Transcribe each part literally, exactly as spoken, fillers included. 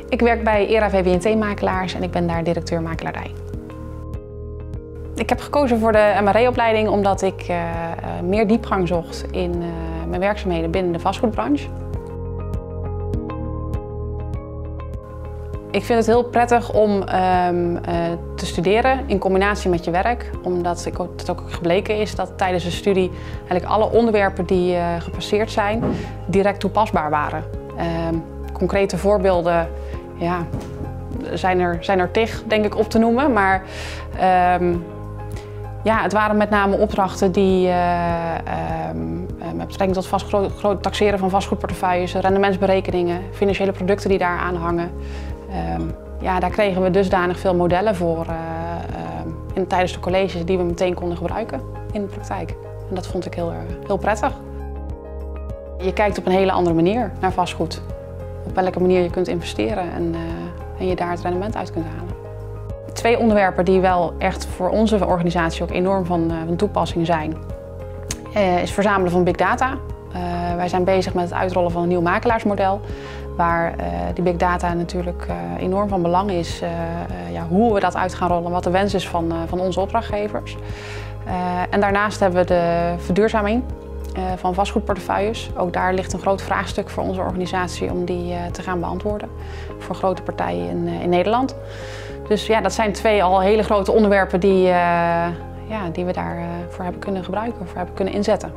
Ik werk bij Era V W N T-makelaars en ik ben daar directeur makelaardij. Ik heb gekozen voor de M R E-opleiding omdat ik uh, meer diepgang zocht in uh, mijn werkzaamheden binnen de vastgoedbranche. Ik vind het heel prettig om um, uh, te studeren in combinatie met je werk. Omdat ik ook, het ook gebleken is dat tijdens de studie eigenlijk alle onderwerpen die uh, gepasseerd zijn direct toepasbaar waren. Um, concrete voorbeelden ja, zijn, er, zijn er tig, denk ik, op te noemen. Maar um, ja, het waren met name opdrachten die uh, um, met betrekking tot vastgoed, taxeren van vastgoedportefeuilles, rendementsberekeningen, financiële producten die daar aan hangen. Um, ja, daar kregen we dusdanig veel modellen voor uh, uh, in, tijdens de colleges die we meteen konden gebruiken in de praktijk. En dat vond ik heel, heel prettig. Je kijkt op een hele andere manier naar vastgoed. Op welke manier je kunt investeren en, uh, en je daar het rendement uit kunt halen. Twee onderwerpen die wel echt voor onze organisatie ook enorm van, uh, van toepassing zijn, uh, is verzamelen van big data. Uh, wij zijn bezig met het uitrollen van een nieuw makelaarsmodel, waar uh, die big data natuurlijk uh, enorm van belang is. Uh, uh, ja, hoe we dat uit gaan rollen, wat de wens is van, uh, van onze opdrachtgevers. Uh, en daarnaast hebben we de verduurzaming uh, van vastgoedportefeuilles. Ook daar ligt een groot vraagstuk voor onze organisatie om die uh, te gaan beantwoorden voor grote partijen in, uh, in Nederland. Dus ja, dat zijn twee al hele grote onderwerpen die, uh, ja, die we daarvoor uh, hebben kunnen gebruiken, voor hebben kunnen inzetten.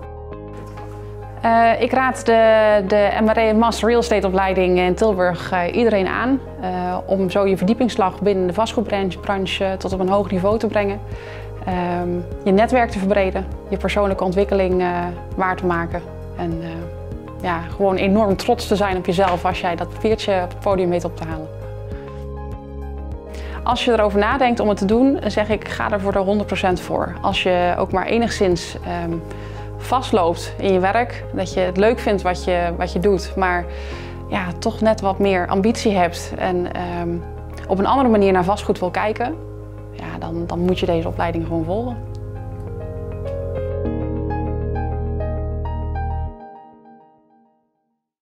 Uh, ik raad de, de M R E Master Real Estate opleiding in Tilburg uh, iedereen aan uh, om zo je verdiepingsslag binnen de vastgoedbranche tot op een hoog niveau te brengen. Um, je netwerk te verbreden, je persoonlijke ontwikkeling uh, waar te maken en uh, ja, gewoon enorm trots te zijn op jezelf als jij dat papiertje op het podium weet op te halen. Als je erover nadenkt om het te doen, zeg ik ga er voor de honderd procent voor. Als je ook maar enigszins um, vastloopt in je werk, dat je het leuk vindt wat je, wat je doet, maar ja, toch net wat meer ambitie hebt en um, op een andere manier naar vastgoed wil kijken, ja, dan, dan moet je deze opleiding gewoon volgen.